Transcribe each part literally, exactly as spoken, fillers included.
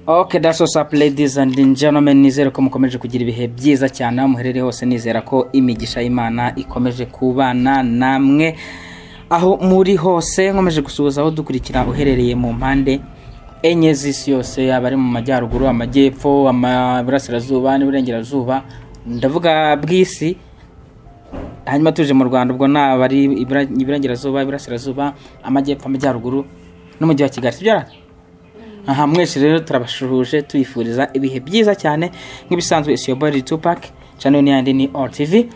Okay, that's what's up, ladies and gentlemen. Nizera ko mukomeje kugira ibihe byiza cyane muherere hose. Nizera ko imigisha y'Imana ikomeje kubana namwe aho muri hose. Nkomeje gusuhuza aho dukurikira uherereye mu mpande enye z'isi yose, abari mu majyaruguru, amajyepfo, amaburasirazuba n'iburengerazuba, ndavuga bw'isi. Hanyuma tuje mu Rwanda, ubwo nabari iburengerazuba, iburasirazuba, amajyepfo, amajyaruguru n'umujyi wa Kigali. Sibyo? Aha mwese rero turabashuhuje tuyifuriza ibihe byiza cyane nk'ibisanzwe. Is your boy Tupac, channel ni yandi ni O R T V.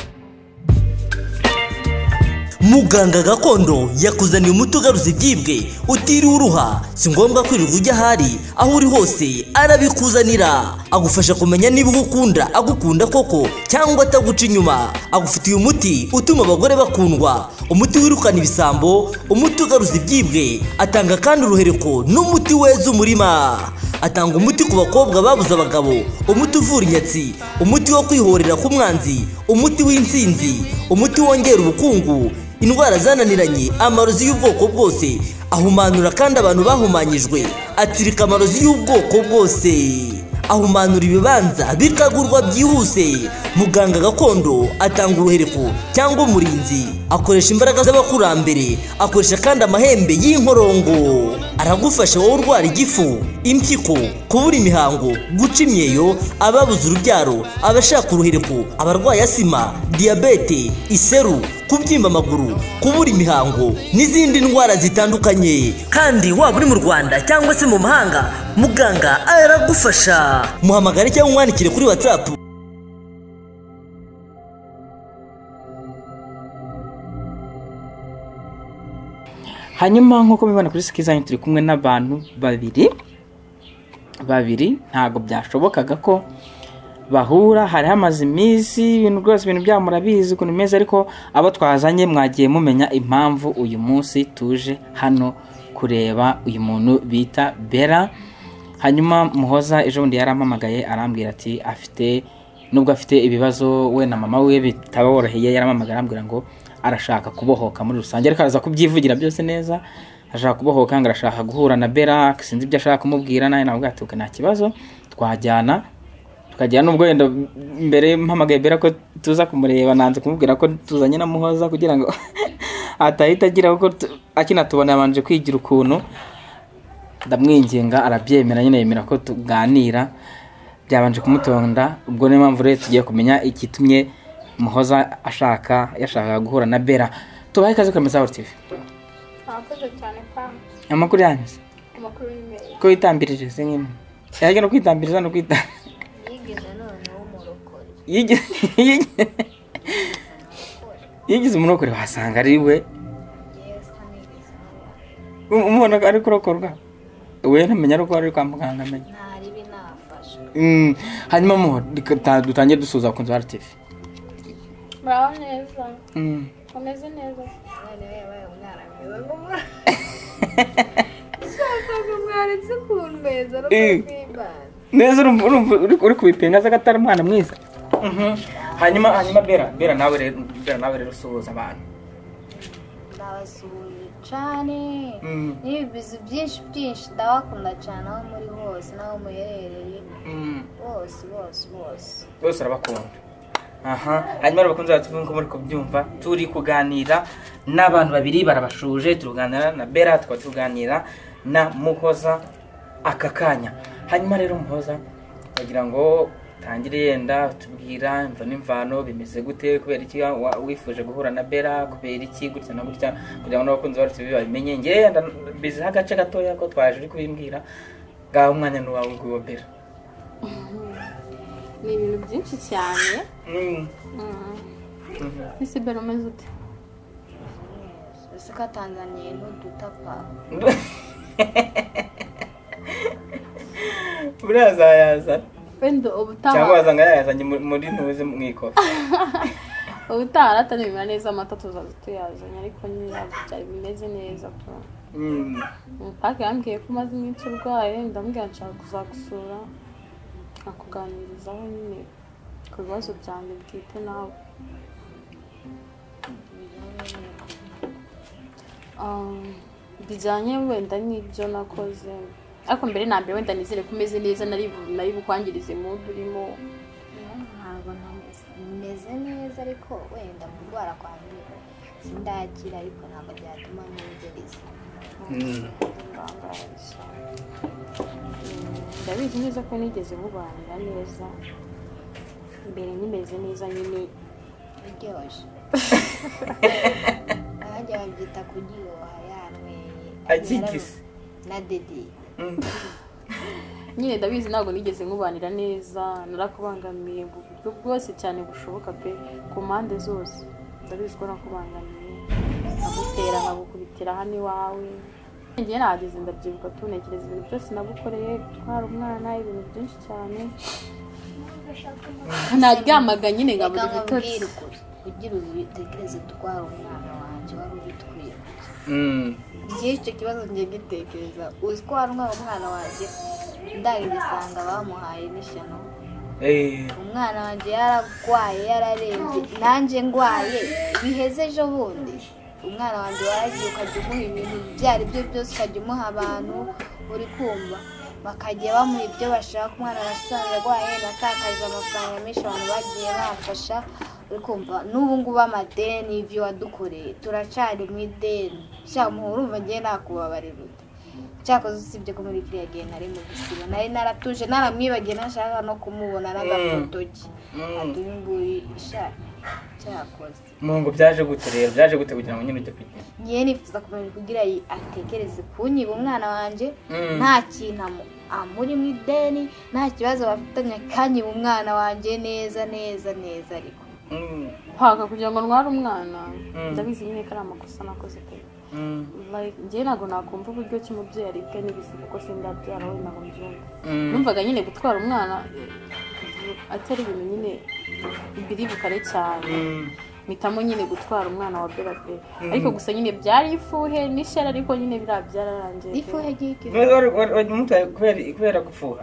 Muganga gakondo yakuzaniye umuti ugaruza ibyibwe utiriwe uruha, si ngombwa kwirirwa ujya hari, aho uri hose arabikuzanira. Agufasha kumenya niba ukunda agukunda koko cyangwa ataguca inyuma. Agufitiye umuti utuma abagore bakundwa, umuti wirukana ibisambo, umuti ugaruza ibyibwe. Atanga kandi uruhereko n'umuti weza umurima. Atanga umuti ku bakobwa babuze abagabo, umuti uvura inyatsi, umuti wo kwihorera ku mwanzi, umuti w'insinzi, umuti wongera ubukungu, indwara zananiranye, amarozi y'ubwoko bwose. Ahumanura kandi abantu bahumanyijwe, atirika amarozi y'ubwoko bwose. Ahumanura ibibanza bikagurwa byihuse. Muganga gakondo atanga uruhereko cyangwa umurinzi, akoresha imbaraga z'abakurambere, akoresha kandi amahembe y'inkorongo. Aragufasha wowe urwara igifu, impyiko, kubura imihango, guca imyeyo, ababuze urubyaro, abashaka uruhereko, abarwaye asima, diabete, iseru, kubyimba amaguru, kubura imihango n'izindi ndwara zitandukanye. Kandi waba uri mu Rwanda cyangwa se mu mahanga, muganga aragufasha. Muhamagare cyangwa umwandikire kuri WhatsApp. Hanyuma nkuko mubibona kuri Skiza turi kumwe n'abantu babiri babiri ntago byashobokaga ko bahura. Hari hamaze iminsi ibintu rwose ibintu byamurabizi ukuntu meze, ariko abo twazanye mwagiye mumenya impamvu uyu munsi tuje hano kureba uyu muntu bita Bella. Hanyuma Muhoza ejo bundi yarampamagaye arambwira ati afite nubwo afite ibibazo we na mama we bitaboroheye, yarampamagara arambwira ngo arashaka kubohoka muri rusange, ariko araza kubyivugira byose neza. Ashaka kubohoka ngo arashaka guhura na Bella, sinzi ibyo ashaka kumubwira, naye nabwo atuka nta kibazo twajyana tukajyana. Nubwo wenda mbere mpamagaye Bella ko tuza kumureba, nanze kumubwira ko tuzanye na Muhoza kugira ngo atahita agira uko akina tubona yabanje kwigira ukuntu. Ndamwinginga arabyemera, nyine yemera ko tuganira, byabanje kumutonda. Ubwo niyo mpamvu rero tugiye kumenya ikitumye Muhoza ashaka yashaka guhura na Bella. Tubaye kaze kuri Meza O R T V. Akoze cyane pa. Amakuru yanyu? Amakuru y'imere. Ko itambirije se nyine. Yaje no kwitambiriza no kwita. Yigeze none w'umurokore. Yigeze. Yigeze umurokore wasanga ari we. Yes, kanigeze. Umuntu ari kurokorwa. We ntamenya ruko ari kwa muganga amenye. Ntari binafasha. Mm, hanyuma mu dutangiye dusuza ku O R T V. Bravo neza. Mm. Komeze neza. None wewe umwana mwiza ngumura. Shaka kumwaritse kunmeza no kwibana. Neza uri kubipinga za gatari mwana mwiza. Mhm. Hanyuma hanyuma Bella, Bella nawe rero Bella nawe rero usuhuza abantu. Ndabasuhuje cyane. Mm. N'ibizu byinshi byinshi ndabakunda cyane aho muri hose naho muherereye. Mm. Bose bose bose. Bose arabakunda. Aha, hanyuma abakunzi bacu ko muri kubyumva, turi kuganira n'abantu babiri barabashuje. Turuganira na Bella, tukaba tuganira na Muhoza aka kanya. Hanyuma rero Muhoza bagira ngo tangire yenda tubwira imva n'imvano bimeze gute, kubera iki wifuje guhura na Bella, kubera iki gutya na gutya, kugira ngo abakunzi bacu bimenye. Nge yenda bize hagace gatoya ko twaje uri kubimbwira. Gaho umwanya n'uwawe guwo Bella. Ni ibintu byinshi cyane. Mm. Mhm. Ese Bella umeze ute? Ese ka Tanzania ntudutapa. Buraza yaza. Wendo ubutaha. Cyangwa wazanga yazanye muri ntuze mwikofa. Ubutaha aratanyuma neza amata tuzaza tuyazanye, ariko nyine byari bimeze neza ko. Mm. Mpaka yambwiye ko maze iminsi urwaye, ndambwira nshaka kuzagusura akuganirizaho nyine ku bibazo byanjye bwite nawe. Um, bijyanye wenda n'ibyo nakoze ariko mbere na mbere wenda nizere ko umeze neza nari nari bukwangirize mu urimo ntabwo meze neza ariko wenda kurwara kwanjye sindakira ariko ntabwo byatuma nizeriza ndabizi neza ko nigeze mubanira neza mbere nimeze neza nyine biryoshye abajya babyita kuryoha yanyweye agigise na dedi nyine ndabizi ntabwo nigeze nkubanira neza narakubangamiye mu buryo bwose cyane bushoboka pe ku mpande zose ndabizi ko nakubangamiye nkagutera nkagukubitira hano iwawe ngiye nahageze ndabyibuka tunekereza ibintu byose nagukoreye gutwara umwana ibintu byinshi cyane naryamaga nyine ngabura ibitotsi kugira ubitekereze gutwara umwana wanjye wari ubitwiye ngiye icyo kibazo ngiye gitekereza uzitwara umwana wanjye ndagisanga bamuhaye n'ishyano umwana wanjye yaragwaye yararembye nanjye ngwaye biheze ejo bundi umwana wanjye waragiye ukajya umuha ibintu ibyo ari byo byose ukajya umuha abantu uri kumva bakajya bamuha ibyo bashaka umwana arasanzwe arwaye natakaje amafaranga menshi abantu bagiye bamfasha uri kumva n'ubu ngubu amadeni ibyo wadukoreye turacari mu ideni cyamuha urumva ngiye nakubabarira ute cyakoze usibye ko muri kiriya gihe nari mu gisiba nari naratuje naramwibagiye nashaka no kumubona n'agafoto ke aduye nguyu ishaka cyakoze mungu byaje gute rero byaje gute kugira ngo nyine ujye kwigira ngiye nifuza kumenya kugira atekereze kunyiba umwana wanjye nta kintu amuri mu ideni nta kibazo bafitanye kanyiba umwana wanjye neza neza neza ariko paka kugira ngo ntware umwana ndabizi nyine ko ari amakosa nakoze pe ngiye ntabwo nakumva uburyo ki umubyeyi aribwa n'ibizi kuko sindabyara we ntabwo mbyumva numvaga nyine gutwara umwana atari ibintu nyine biri bukare cyane mpitamo nyine gutwara umwana wa Bella pe ariko gusa nyine byari ifuhe n'ishyara ariko nyine biriya byararangiye ifuhe giki kubera gufuha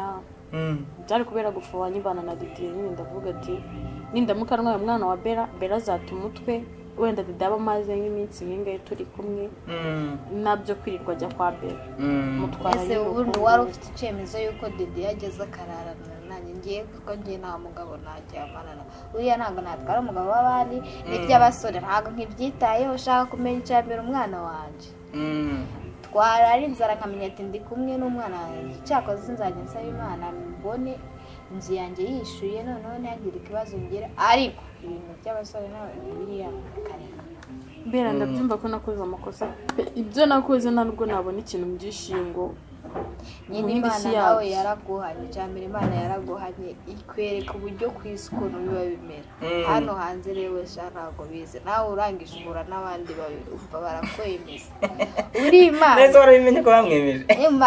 byari kubera gufuha nyibana na Didier nyine ndavuga ati nindamuka ntwaye umwana wa Bella Bella azata umutwe wenda didaba maze nk'iminsi nk'ingahe turi kumwe nabyo kwirirwa ajya kwa Bella mutwara ese ubu wari ufite icyemezo yuko Didier yageze akararana nanjye ngiye kuko ngiye nta mugabo najyamana na uriya ntabwo natwara umugabo w'abandi n'iby'abasore ntabwo nkibyitayeho ushaka kumenya icyambere umwana wanjye twara ari inzara nkamenya ati ndi kumwe n'umwana wanjye cyakoze nzajya nsaba Imana mbone inzu yanjye yishuye noneho ntihagire ikibazo ngira ariko ibintu by'abasore biriya kareka Bella ndabyumva ko nakoze amakosa ibyo nakoze ntabwo nabona ikintu byishingo nyine Imana nawe yaraguhanye cyambere Imana yaraguhanye ikwereka uburyo ku isi ukuntu biba bimera hano hanze rero ntabwo bize nawe urangije uhura n'abandi babumva barakwemeza uri Imana neza warabimenye ko bamwemeje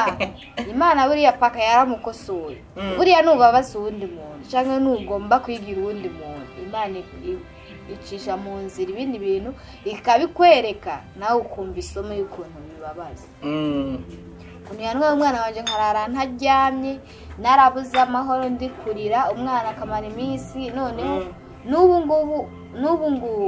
Imana buriya paka yaramukosoye buriya nubabaza uwundi muntu cyangwa nugomba kwigira uwundi muntu Imana icisha mu nzira ibindi bintu ikabikwereka nawe ukumva isomo y'ukuntu bibabaza kunyanwa umwana wanje nkarara ntaryamye narabuze amahoro ndi kurira umwana akamara iminsi noneho n'ubu ngubu n'ubu ngubu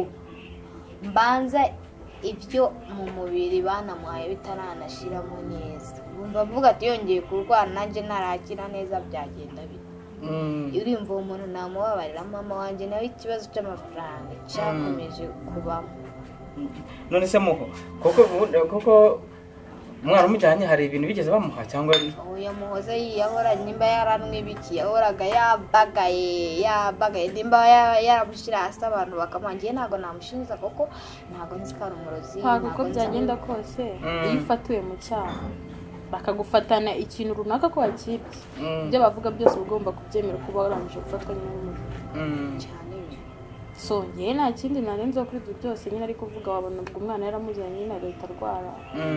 mbanza ibyo mu mubiri banamuhaye bitaranashiramo neza bumva vuga ati yongeye kurwara nanjye narakira neza byagenda bite urimva umuntu namubabarira mama wanje nawe ikibazo cy'amafaranga cyakomeje kubamo none se muho koko koko umwana umujyanye hari ibintu bigeze bamuha cyangwa oya muhoza yiyahora nimba yaranwe biki yahoraga yabagaye yabagaye nimba yarabushira hasi abantu bakamangiye ntago namushinza koko ntago nzikara umurozi ntago ko byagenda kose iyo ufatiwe mu cyaha bakagufatana ikintu runaka ko wakibye ibyo bavuga byose ugomba kubyemera kuba warangije gufatwa n'umuntu cyane so ngiye nta kindi narenze kuri ibyo byose nyine ari kuvuga wabona ubwo umwana yaramujyanye nyine agahita arwara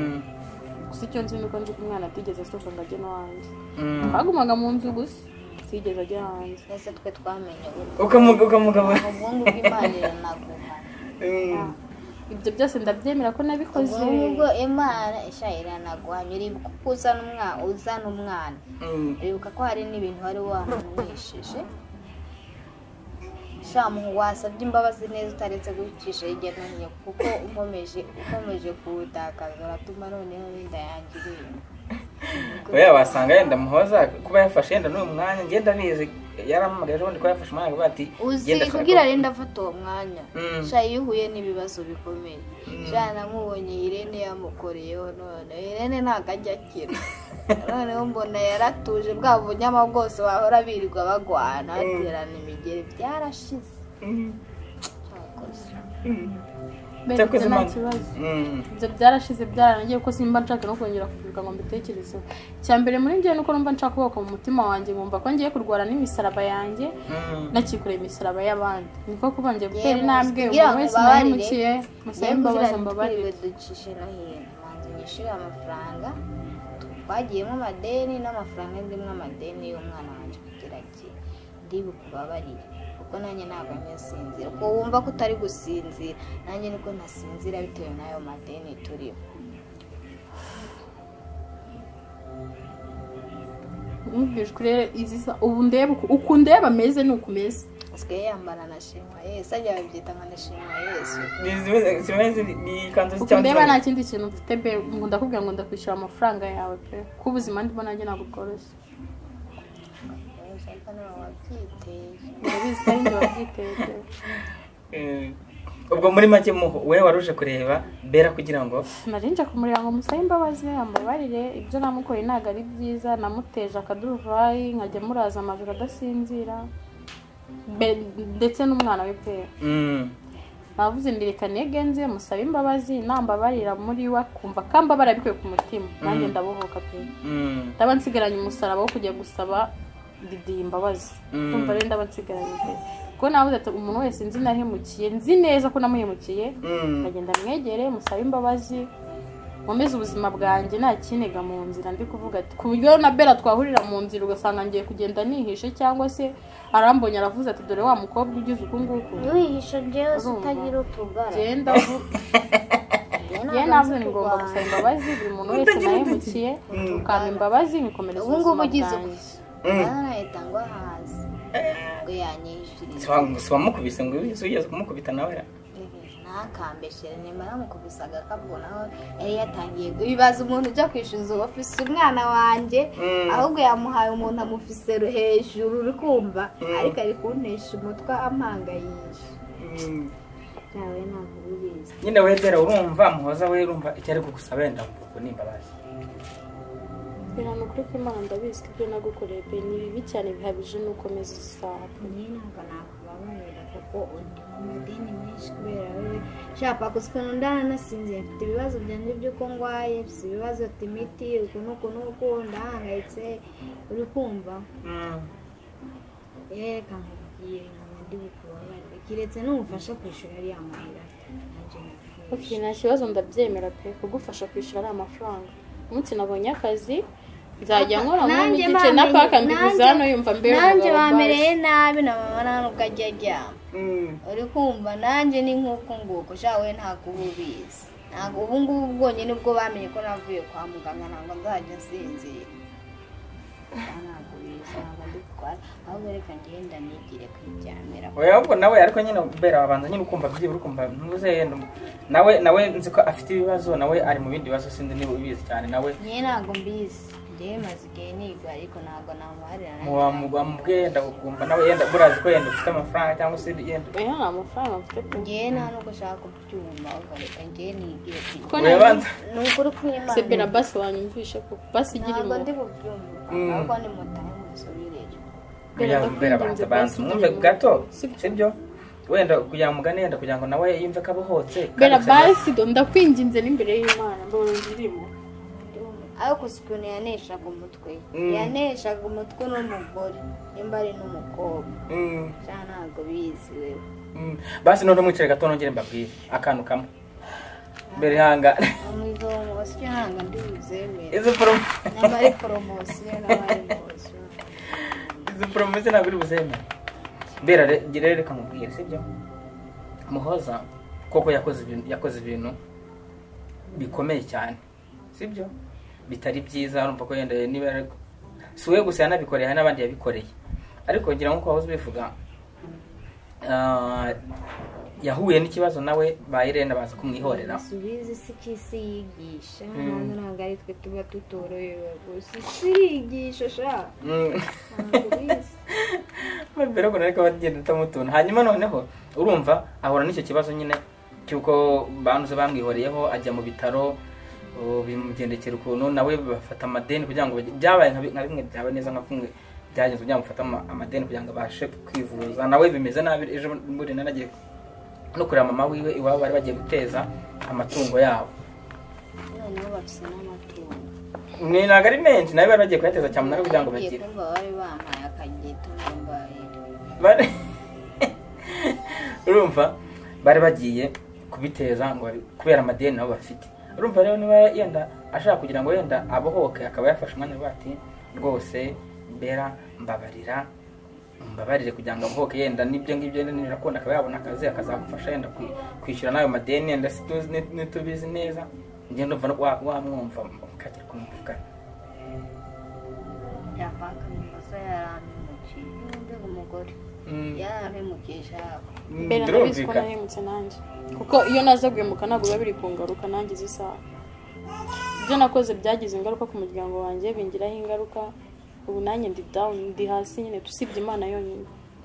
gusa icyo nzi nuko nzi ko umwana atigeze asohoka ngo ajye no hanze twagumaga mu nzu gusa atigeze ajya hanze ese twe twamenye ukamugabura ubwonko bw'Imana iranaguha ibyo byose ndabyemera ko nabikoze ubwo Imana ishayira naguhamye uribuka ko uzana umwana uzana umwana uribuka ko hari n'ibintu wari wamwishishe shamu wasabye imbabazi neza utaretse gucisha hirya no hino kuko ukomeje ukomeje kuwutakaza uratuma noneho n'inda yanjye irimo oya wasanga yenda muhoza kuba yafashe yenda n'uyu mwanya ngenda nize yaramagaje ubundi ko yafashe umwanya ngo ati uzi kugira renda afata uwo mwanya sha yuhuye n'ibibazo bikomeye sha namubonye Irene yamukoreyeho none Irene ntakajya akira noneho mbona yaratuje bwa bunyama bwose bahora birirwa bagwana baterana imigeri byarashize Bene nta kibazo ibyo byarashize byaranagiye ko simba nshaka no kongera kuvuga ngo mbitekerezeho cya mbere muri njye nuko numva nshaka kubaka mu mutima wanjye ngumva ko ngiye kurwara n'imisaraba yanjye nakikoreye imisaraba y'abandi niko kubangiye gutera intambwe umuntu wese nahemukiye musabe imbabazi mbabarire ducishe no hino manzi nyishira amafaranga twagiyemo amadeni n'amafaranga ndimwe amadeni y'umwana wanje kugira ati ndibukubabarire kuko nanjye ntabwo nyasinzira ko wumva ko utari gusinzira nanjye niko nasinzira bitewe n'ayo madeni turiho umubwishwe izisa ubu ndeba uko ndeba ameze nuko umeze asigaye yambara na shimwa Yesu ajya babyita nka shimwa Yesu zimeze ni kanzu uko ndeba nta kindi kintu mfite be ngo ndakubwira ngo ndakwishyura amafaranga yawe pe ko ubuzima ndimo nanjye ntabwo bworoshye ndabizi kandi wabyiteye ubwo muri make muho wewe waruje kureba Bella kugira ngo narinje kumurira ngo musabe imbabazi ambabarire ibyo namukoreye ntago ari byiza namuteje akaduruvayi nkajya muraza amajoro adasinzira ndetse n'umwana we pe navuze ndireka negenze musabe imbabazi nambabarira muri we kumva kambabara bikwe ku mutima nanjye ndabohoka pe ndaba nsigaranye umusaraba wo kujya gusaba Didi imbabazi kumva rero ndaba nsigaranye pe ko navuze ati umuntu wese nzi nahemukiye nzi neza ko namuhemukiye ndagenda mwegere musabe imbabazi nkomeze ubuzima bwanjye nta kinega mu nzira ndi kuvuga ati ku buryo na Bella twahurira mu nzira ugasanga ngiye kugenda nihishe cyangwa se arambonye aravuze ati dore wa mukobwa ugize uku nguku wihishe jewe utagira utugara genda ye navuze ngomba gusaba imbabazi buri muntu wese nahemukiye ukamba imbabazi nikomereza ubuzima bwanjye nahita ngo hasi ngo yanyishiriye siwamukubise ngo ugeze kumukubita nawe ntakambeshere nimara mukubisa agakabwo naho yari yatangiye ibibaza umuntu ujya kwishyuza ofisi umwana wanjye ahubwo yamuhaye umuntu amufise hejuru uri kumva ariko ari kuntesha umutwe ampangayisha nawe ntabwo ubizi nyine we Bella urumva muhoza we urumva icyo ari kugusaba wenda ngo nimbabazi birano kuri Imana ndabizi ko nagukoreye pe ni bibi cyane bihabije nuko meze isaha nyine ntabwo nakubabarira kuko undi amadeni menshi kubera wewe shapa kusikana ndana nasinze mfite ibibazo byanjye by'uko ngwaye mfite ibibazo ati imiti uko nuko nuko ndahangayitse uri kumva reka nkubwire ndi bukubabarire kiretse n'umufasha kwishyura ari amahera okay nta kibazo ndabyemera pe kugufasha kwishyura ari amafaranga umunsi nabonye akazi nzajya nkora mu gice na paka mbiguza hano yumva mbere nanjye bamereye nabi na mama ntabwo ajya ajyama uri kumva nanjye ni nk'uko nguko shawe ntabwo ubizi ntabwo ubu ngubu bwonyine ubwo bamenye ko navuye kwa muganga ntabwo nzajya nsinzira ntabwo ubizi ntabwo ndi gukora ahubwo reka ngenda nigire kwijyamira oya ahubwo nawe ariko nyine Bella wabanza nyine ukumva byibura ukumva ntuze yenda nawe nawe nzi ko afite ibibazo nawe ari mu bindi bibazo sindi niba ubizi cyane nawe nyine ntabwo mbizi njyewe maze igihe niga ariko ntabwo namuharira wamubwiye yenda ukumva nawe yenda murazi ko yenda ufite amafaranga cyangwa se yenda oya nta mafaranga mfite pe njyewe nta nuko ushaka kubyumva ahubwo reka njyewe nigire kwijyamira ni ukuri kw'Imana se Bella basi wanyumvishe ko basi igira ntabwo impuhwe ndi bubyumva ahubwo ni mutahe musubireyo Bella banza banza mwumve gato sibyo wenda kugira mugane yenda kugira ngo nawe yimve kabohotse Bella basi do ndakwinginze n'imbere y'Imana mbona ndirimo ariko sikuni yaneshaga umutwe yaneshaga umutwe n'umugore nimba ari n'umukobwa cyane ntabwo bizi wewe basi none mwicare gato nongere mbabwire akantu kamwe mbere hanga amigo wasyo hanga ndizemera izo promo n'amari promotion n'amari promotion izo promotion nabiri buzemera Bella rero reka mubwire sibyo muhoza koko yakoze ibintu yakoze ibintu bikomeye cyane sibyo bitari byiza urumva ko yenda niba suwe gusa yanabikoreye hari n'abandi yabikoreye ariko ngira ngo ko wahoze bivuga yahuye n'ikibazo nawe ba Irene baza kumwihorera subize si kisi yigisha ntabwo ari twe tuba tutoroyewe gusa sirigisha sha mbere ko nareka bagenda tamutuntu hanyuma noneho urumva ahora n'icyo kibazo nyine cyuko banuze bamwihoreyeho ajya mu bitaro bimugendekera ukuntu nawe bafata amadeni kugira ngo byabaye nka bimwe byawe neza nka kumwe byagenze kugira ngo ufate amadeni kugira ngo abashe kwivuza nawe bimeze nabi ejo muri nanagiye no kureba mama wiwe iwabo bari bagiye guteza amatungo yabo noneho bafise n'amatungo ni ntabwo ari menshi nawe bari bagiye kuyateza cyane nawe kugira ngo bagire bari bampaye akagito mbaye urumva bari bagiye kubiteza ngo kubera amadeni nabo bafite urumva rero niba yenda ashaka kugira ngo yenda abohoke akaba yafashe umwanya bati rwose Bera mbabarira mbabarire kugira ngo abohoke yenda nibyo ngibyo nirakunda akaba yabona akazi akazagufasha yenda kwishyura nayo madeni yenda nitubizi neza ngiye ndumva no wamwumva ukajya kumuvuga yavaka n'umusa yaramukije n'undi umugore yaramukije mbere ndabizi ko nahemutse nanjye kuko iyo naza guhemuka ntabwo biba biri kungaruka nanjye z'isaha ibyo nakoze byagize ingaruka ku muryango wanjye bingiraho ingaruka ubu nanjye ndi down ndi hasi nyine tusibye Imana yonyine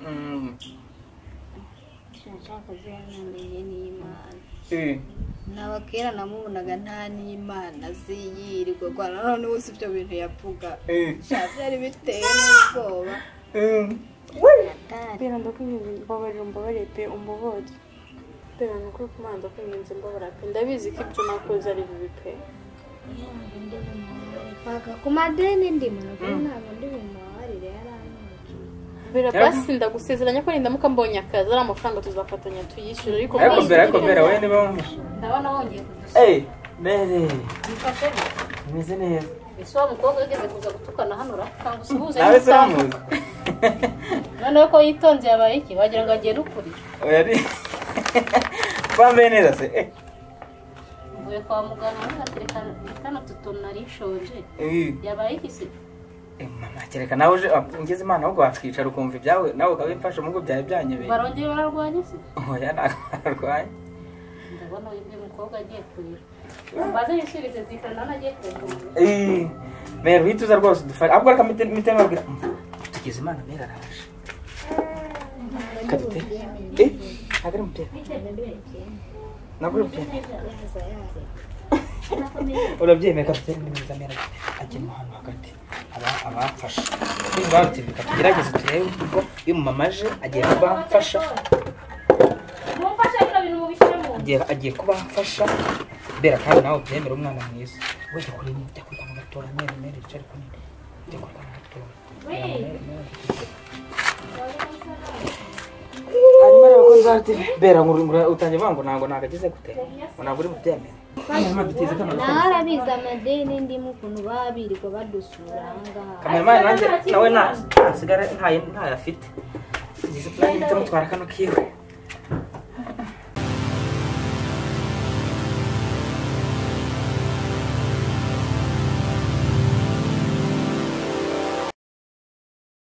nshaka ziyamenye n'Imana nabakera namubonaga nta n'Imana ziyirirwa kwa none uzi ibyo bintu yavuga cyari biteye n'ubwoba Bera ndakwinginze mbabarira umbabarire pe umubode Bera nuko kumana ndakwinginze mbabarira pe ndabizi ko ibyo nakoze ari bibi pe paka ku madeni ndimo ntabwo ndi bumarire yaranyoje Bera basi ndagusezeranya ko nindamuka mbonye akazi ari amafaranga tuzafatanya tuyishyura ariko ariko Bera ariko Bera we niba ndabona wongeye kudusa eh Bere mfashe meze neza ese wa mukobwa yageze kuza gutukana hano rakanga usuhuze nawe saramuzi none ko yitonze yabaye iki wagira ngo agiye n'ukuri oya ari bambaye neza se eh mvuye kwa muganga n'atereka kana tutona rishonje yabaye iki se eh mama kereka nawe uje ngeze Imana ahubwo wakwicara ukumva ibyawe nawe ukabimfasha mu ngo byawe byanyebeye barongeye bararwanye se oya nararwaye ndabona uyu mukobwa agiye kurira mbaze yishyurize zikana nagiye kurira eh Mero hituza rwose dufari ahubwo reka mite mite mabwira tugeze Imana Mero araje kadute eh agere mute nagure mute urabyemeye kadute neza Mero ajye mu hano hagati aba abafasha n'ingwate bikagerageza turebe uko iyo mamaje agiye kubafasha mumfashe bino bintu mubishyiremo agiye agiye kubafasha Bera kandi nawe byemera umwana mwiza wese kuri ni bya kuri kana gatora Mero Mero cyari kuri bya kuri kana gatora hanyuma rero ko nzarte Bera ngurungura utanje bango ntango nagagize gute ntabwo uri mubyemera hanyuma dutize kana narabiza amadeni ndimo ukuntu babirirwa badusura ngaha kamera nanjye nawe na sigara ntaye ntayafite izi plan itamo twara kano kiwe